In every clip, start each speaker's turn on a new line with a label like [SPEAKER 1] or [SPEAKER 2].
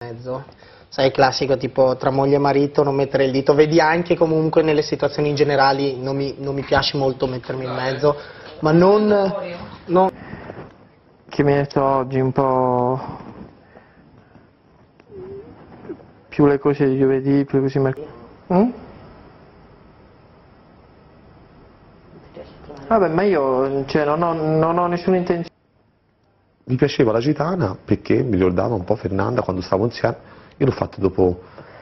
[SPEAKER 1] mezzo. Sai, classico tipo tra moglie e marito non mettere il dito. Vedi anche comunque nelle situazioni generali non mi piace molto mettermi in mezzo, ma non...
[SPEAKER 2] Che mi hai detto oggi un po'... più le cose di giovedì, più così mercoledì. Vabbè, ma io cioè, non ho nessuna intenzione.
[SPEAKER 3] Mi piaceva la gitana perché mi ricordava un po' Fernanda quando stavo insieme. Io l'ho fatto dopo...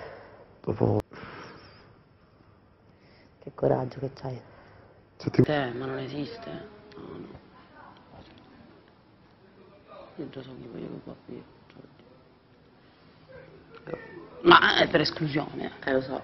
[SPEAKER 4] Che coraggio che c'hai.
[SPEAKER 5] Ma non esiste. No, no. Io già so chi voglio che va qui. Ma è per esclusione, lo so.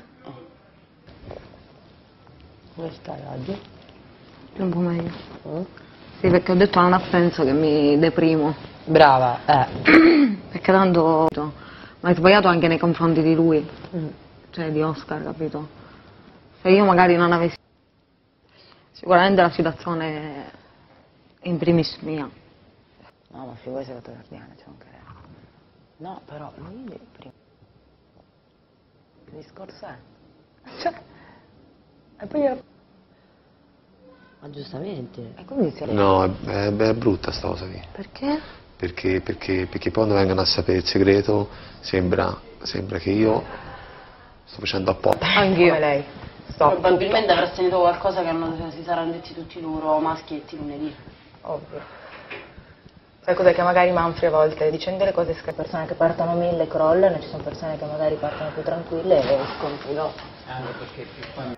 [SPEAKER 4] Come stai oggi?
[SPEAKER 6] Un po' meglio. Sì, perché ho detto non ha senso che mi deprimo.
[SPEAKER 4] Brava,
[SPEAKER 6] Perché tanto mi hai sbagliato anche nei confronti di lui, cioè di Oscar, capito? Se io magari non avessi... Sicuramente la situazione è in primis mia.
[SPEAKER 4] No, ma figurati se la tua guardiana, c'è un che... No, però lui prima... Che discorso è? Cioè... E poi... Ma giustamente. E quindi si...
[SPEAKER 3] No, è brutta sta cosa qui.
[SPEAKER 4] Perché?
[SPEAKER 3] Perché poi quando vengono a sapere il segreto sembra che io sto facendo apposta.
[SPEAKER 6] Anch'io.
[SPEAKER 4] lei.
[SPEAKER 5] Probabilmente avrà sentito qualcosa che non si saranno detti tutti loro maschietti lunedì.
[SPEAKER 7] Ovvio. Sai cos'è che magari Manfred a volte dicendo le cose scritte, persone che partono 1000 crollano, ci sono persone che magari partono più tranquille e sconfigano.
[SPEAKER 5] Anche perché più quando...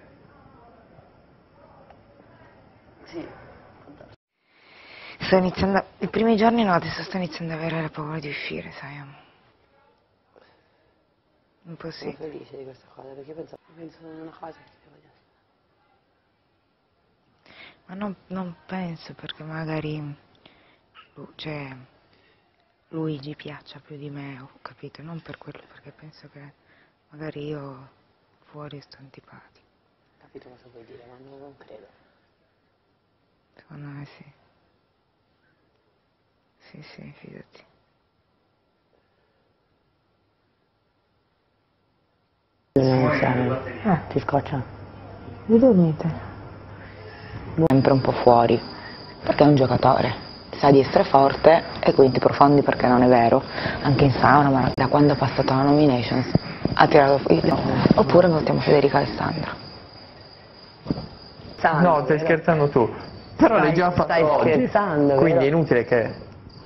[SPEAKER 5] Sì.
[SPEAKER 7] Sto iniziando, i primi giorni no, adesso sto iniziando ad avere paura di uscire, sai. Un po' sì.
[SPEAKER 5] Sono felice di questa cosa perché penso a una cosa che ti devo dire.
[SPEAKER 7] Ma non penso perché magari lui gli piaccia più di me, ho capito, non per quello, perché penso che magari io fuori sto antipatico.
[SPEAKER 5] Capito cosa vuoi dire, ma non credo.
[SPEAKER 7] Secondo me sì. Sì, fidati.
[SPEAKER 4] Ti scoccia?
[SPEAKER 7] Vi dormite?
[SPEAKER 4] Sempre un po' fuori, perché è un giocatore, sa di essere forte e quindi profondi perché non è vero, anche in sauna, ma da quando ha passato la nominations ha tirato fuori, oppure mettiamo Federica Alessandra.
[SPEAKER 2] No, stai scherzando tu. Però l'hai già fatto oggi.
[SPEAKER 4] Stai scherzando,
[SPEAKER 2] quindi
[SPEAKER 4] vero?
[SPEAKER 2] è inutile che...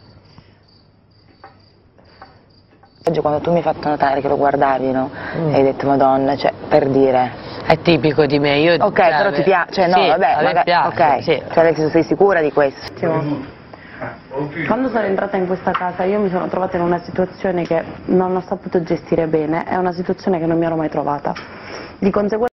[SPEAKER 4] Oggi quando tu mi hai fatto notare che lo guardavi, no? E hai detto Madonna, cioè, per dire...
[SPEAKER 8] È tipico di me, io...
[SPEAKER 4] Ok, però ti piace, cioè no,
[SPEAKER 8] sì,
[SPEAKER 4] vabbè,
[SPEAKER 8] a me
[SPEAKER 4] magari...
[SPEAKER 8] piace,
[SPEAKER 4] ok,
[SPEAKER 8] sì.
[SPEAKER 4] cioè nel senso sei sicura di questo?
[SPEAKER 6] Quando sono entrata in questa casa io mi sono trovata in una situazione che non ho saputo gestire bene, è una situazione che non mi ero mai trovata. Di conseguenza